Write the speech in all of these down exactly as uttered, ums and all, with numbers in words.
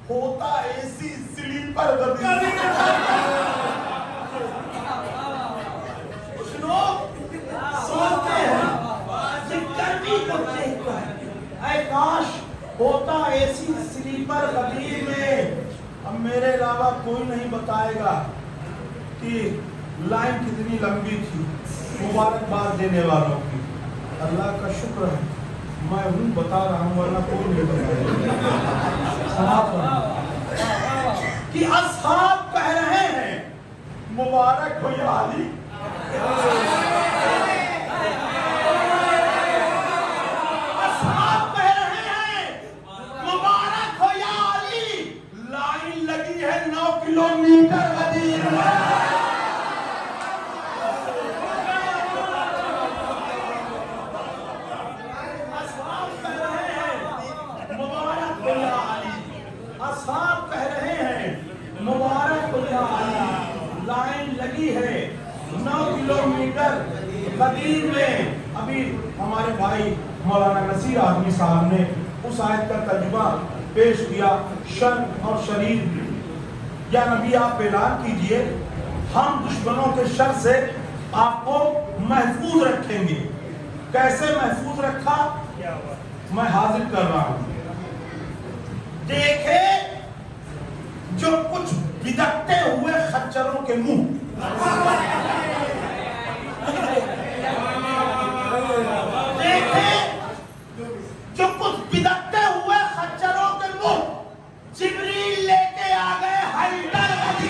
होता AC sleeper गदी। कुछ लोग सोचते हैं कि गर्मी को देखकर ऐ काश होता एसी स्लीपर गदी में। अब मेरे अलावा कोई नहीं बताएगा कि लाइन कितनी लंबी थी। मुबारकबाद देने वालों की अल्लाह का शुक्र है मैं हूँ बता रहा हूँ, वरना कोई नहीं बताएगा कि असहाब कह रहे हैं मुबारक हो या अली। असहाब कह रहे हैं मुबारक हो या अली। लाइन लगी है नौ किलोमीटर मदीने में। असहाब कह रहे हैं मुबारक हो या अली। लाइन लगी है नौ किलोमीटर कदीर में। अभी हमारे भाई मौलाना नसीर आदमी साहब ने उस आयत का तर्जुमा पेश किया, शर और शरीर। या नबी आप ऐलान कीजिए हम दुश्मनों के शर से आपको महफूज रखेंगे। कैसे महफूज रखा मैं हाजिर कर रहा हूं। देखे जो कुछ बिदकते हुए खच्चरों के मुंह। देखे जो कुछ बिदकते हुए खच्चरों के मुंह। जिब्रील लेके आ गए हैदर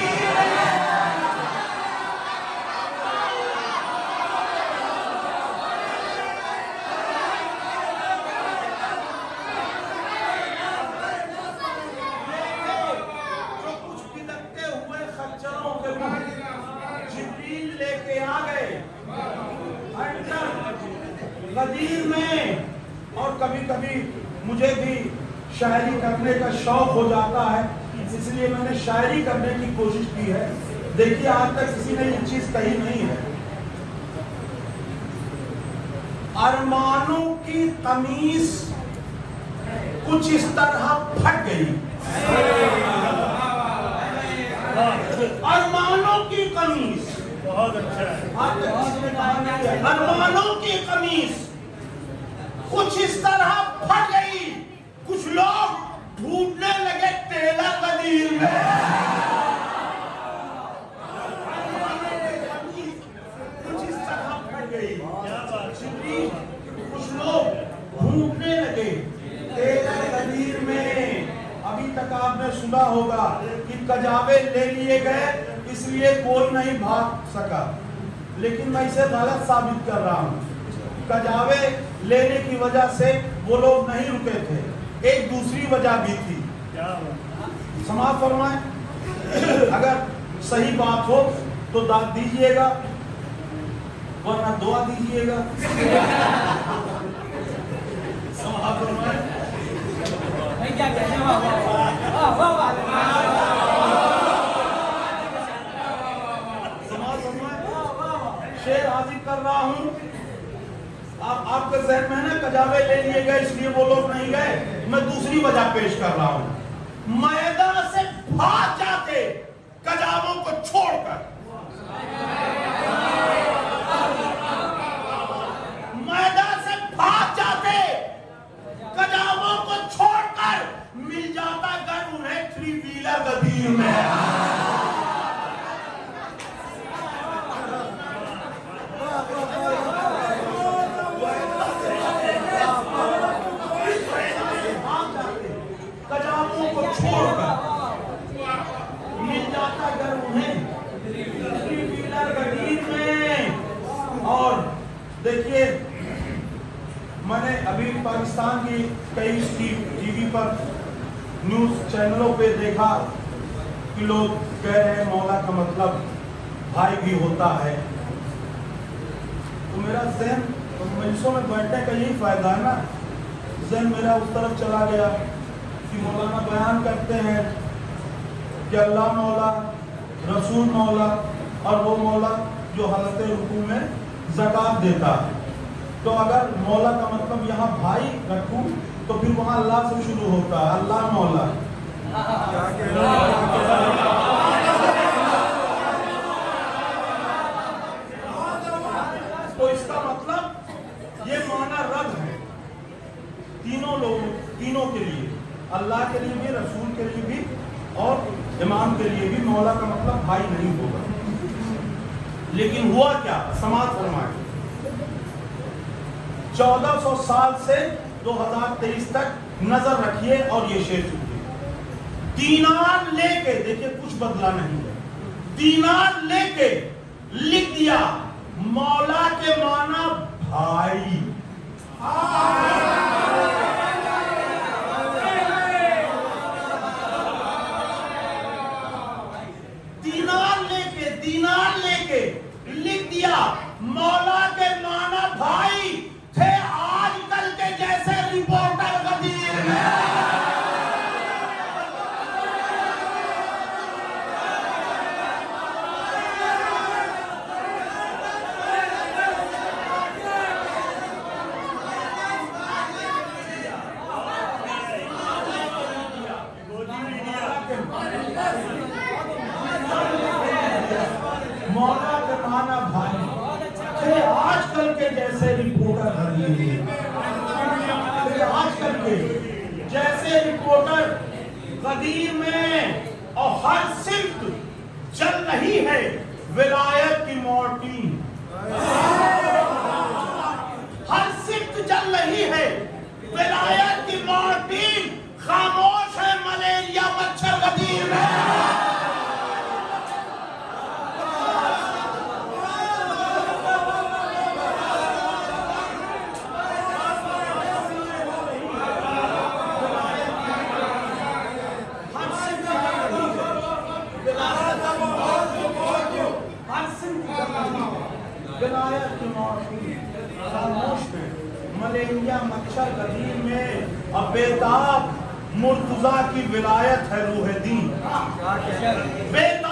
गदीर में। और कभी कभी मुझे भी शायरी करने का शौक हो जाता है, इसलिए मैंने शायरी करने की कोशिश की है। देखिए आज तक किसी ने ये चीज कही नहीं है। अरमानों की कमीज कुछ इस तरह फट गई। अरमानों की कमीज बहुत अच्छा है। अरमानों की कमीज कुछ इस तरह फट गई। कुछ लोग ढूंढने लगे टेलर गदीर में। कुछ इस तरह फट गई। कुछ लोग ढूंढने लगे टेलर गदीर में। अभी तक आपने सुना होगा कि कजावे ले लिए गए इसलिए कोई नहीं भाग सका, लेकिन मैं इसे गलत साबित कर रहा हूँ। कजावे लेने की वजह से वो लोग नहीं रुके थे, एक दूसरी वजह भी थी। समाज फरमाए अगर सही बात हो तो दाद दीजिएगा, वरना दुआ दीजिएगा। समाज फरमाए क्या कहने शेर हाजिर कर रहा हूं। आप आपके जहन में है ना कजावे ले लिए गए इसलिए वो लोग नहीं गए। मैं दूसरी वजह पेश कर रहा हूं। मैदान से भाग जाते कजावों को छोड़कर। मैदान से भाग जाते कजावों को छोड़कर। मिल जाता घर उन्हें थ्री व्हीलर गदीर में। कजावों को छोड़कर मिल जाता घर उन्हें थ्री व्हीलर गदीर में। और देखिए मैंने अभी पाकिस्तान की कई टीवी पर न्यूज चैनलों पे देखा कि लोग कह रहे हैं मौला का मतलब भाई भी होता है। तो मेरा जहन मजलिसों में बैठने का यही फायदा है ना, जहन मेरा उस तरफ चला गया कि मौलाना बयान करते हैं कि अल्लाह मौला, रसूल मौला और वो मौला जो हालत रुकू में ज़कात देता है। तो अगर मौला का मतलब यहाँ भाई रखूं तो फिर वहाँ अल्लाह से शुरू होता है, अल्लाह मौला। तो इसका मतलब ये माना रद है तीनों लोगों, तीनों के लिए, अल्लाह के लिए भी, रसूल के लिए भी और इमाम के लिए भी। मौला का मतलब भाई नहीं होगा। लेकिन हुआ क्या, समाज फरमाए चौदह सौ साल से दो हज़ार तेईस तक नजर रखिए और ये शेर चुके। दीनार लेके, देखिए कुछ बदला नहीं है, दीनार लेके लिख दिया मौला के माना भाई। दीनार लेके दीनार लेके लिख दिया मौला के माना भाई थे आजकल के जैसे रिपोर्टर गदीर में। मौला के माना भाई थे आजकल के जैसे रिपोर्टर गदीर, आजकल के जैसे रिपोर्टर गदीर में। और हर सिफ्त चल रही है विलायत की मॉर्टिन, हर सिफ्त चल रही है विलायत की मॉर्टिन। खामोश है मलेरिया मच्छर गदीर में। मलेरिया मच्छर गदीर में अब बेताब मुर्तजा की विलायत है रूह दीन। बेताब